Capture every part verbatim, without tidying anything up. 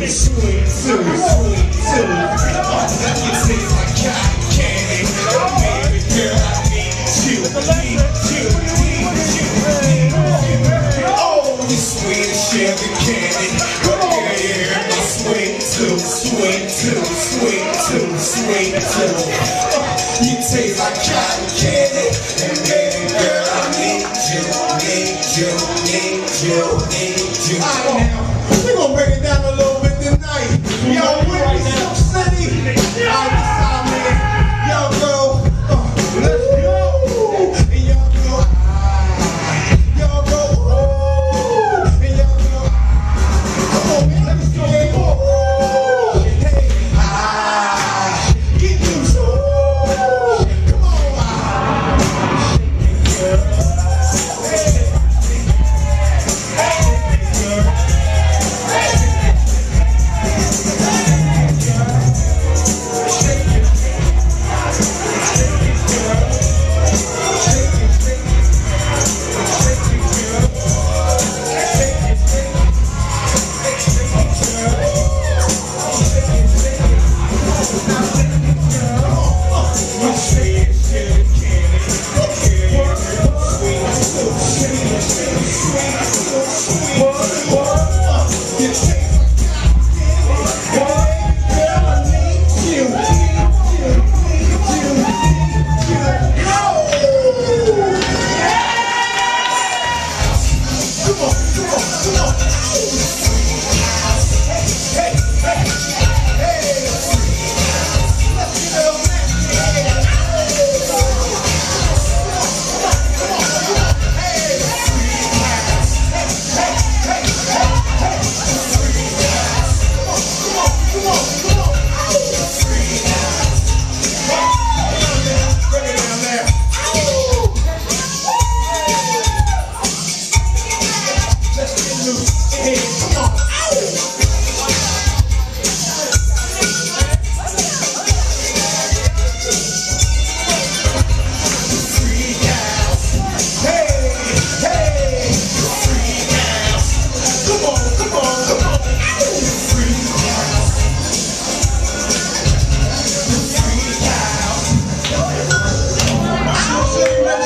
sweet too, sweet too. Oh, you taste like cotton candy. Oh, baby girl, I need you, need you, need you, need you. Oh, you sweet as sugar candy. Oh, yeah, yeah, my sweet too, sweet too, sweet too, sweet too. Oh, you taste like cotton candy. And baby girl, I need you, need you, need you, need you. All right, now, we're gonna break it down a little bit tonight. Yo, with me, Silk City. All this time, man. Yo, go. Uh, let's go. And y'all go. Ah. Y'all go. Ooh. And y'all go. Ah. Come on, man. Let's go. Hey, ooh. Hey. Ah. Get loose. Ooh. Come on. Ah. Hey.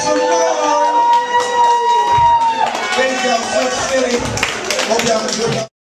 Hope y'all enjoy.